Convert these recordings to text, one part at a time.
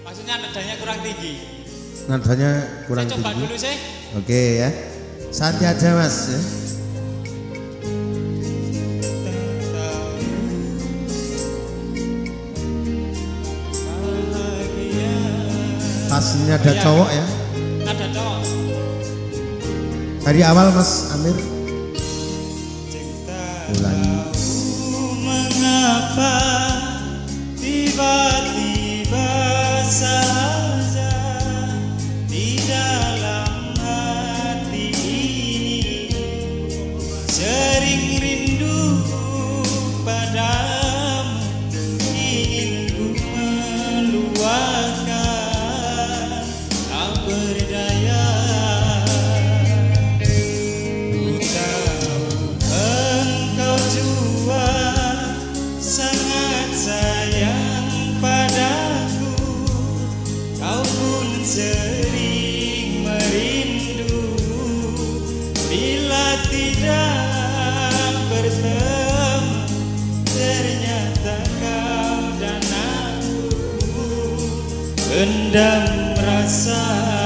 Maksudnya nadanya kurang tinggi. Nadanya kurang saya coba tinggi. dulu sih. Oke ya. Santai aja Mas ya. Pas ini ada cowok ya. Ada cowok. Dari awal Mas Amir. Ulangi. Mengapa tiba-tiba saja di dalam hati ini sering rindu padamu, ingin ku meluahkan tak berdaya. Engkau jua sangat sayang padaku, kau pun sering merindu. Bila tidak bertemu, ternyata kau dan aku pendam rasa.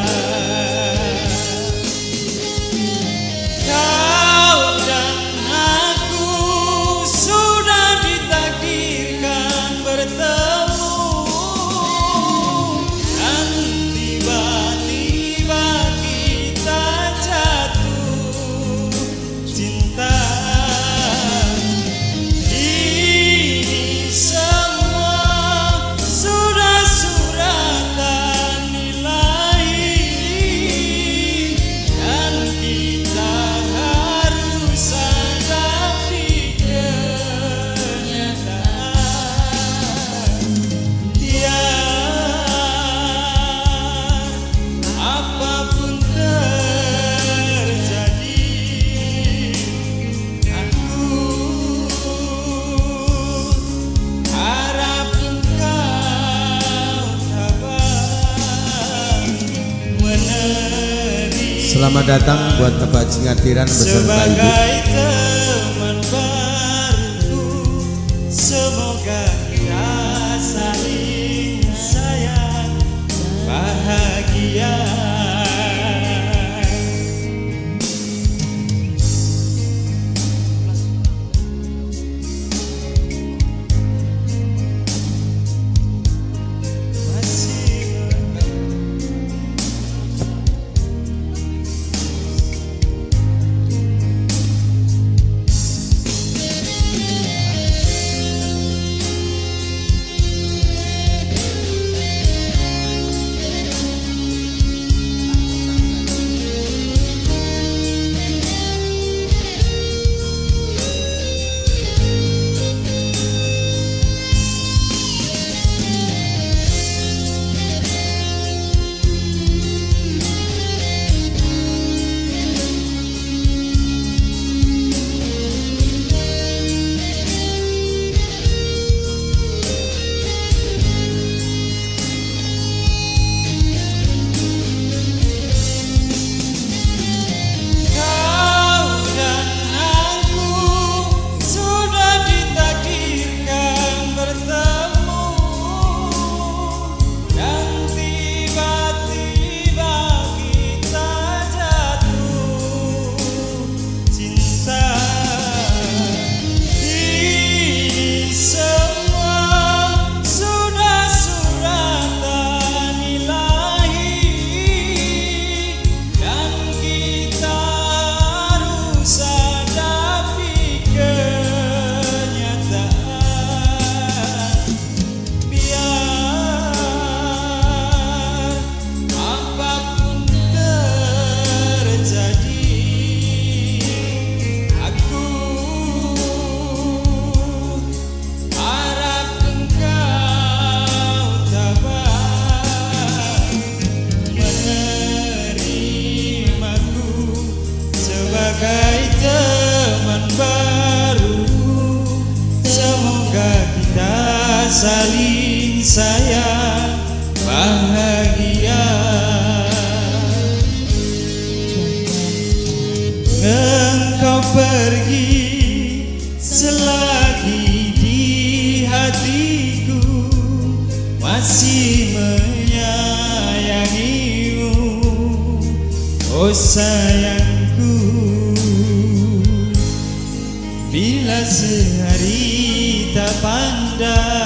Selamat datang buat Bapak Jingadiran beserta Ibu. Teman baruku, semoga kita saling sayang bahagia. Sebagai teman baruku, semoga kita saling sayang bahagia. Engkau pergi selagi di hatiku masih masih menyayangimu, oh sayangku. Bila sehari tak pandai